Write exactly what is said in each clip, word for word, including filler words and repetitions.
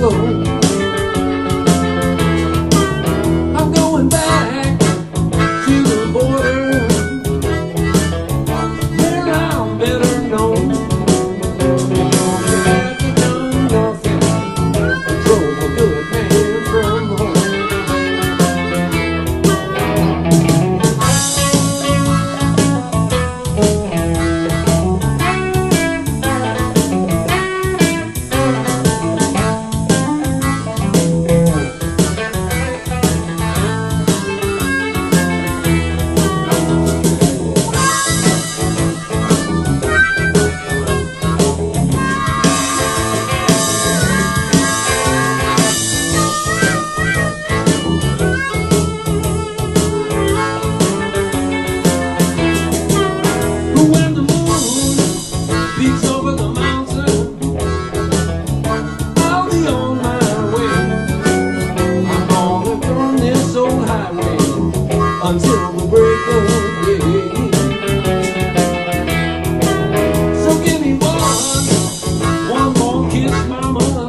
go. I'm going back to the border where I'm better known. Don't have to done nothing, drove a good man from home. When the moon peeks over the mountain, I'll be on my way. I'm gonna run this old highway until the break of day. So give me one, one more kiss, mama,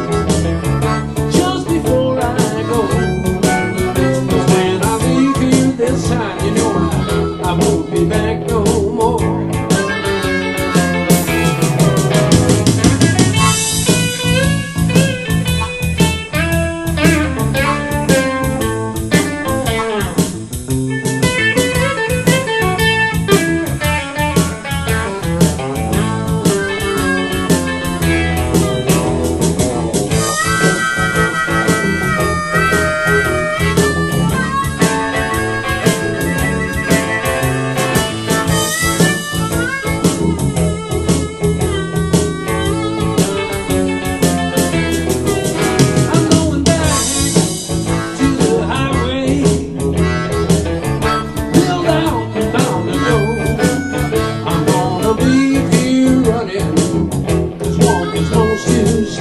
just before I go. 'Cause when I leave here this time, you know I, I won't be back no more. Cause walking's most used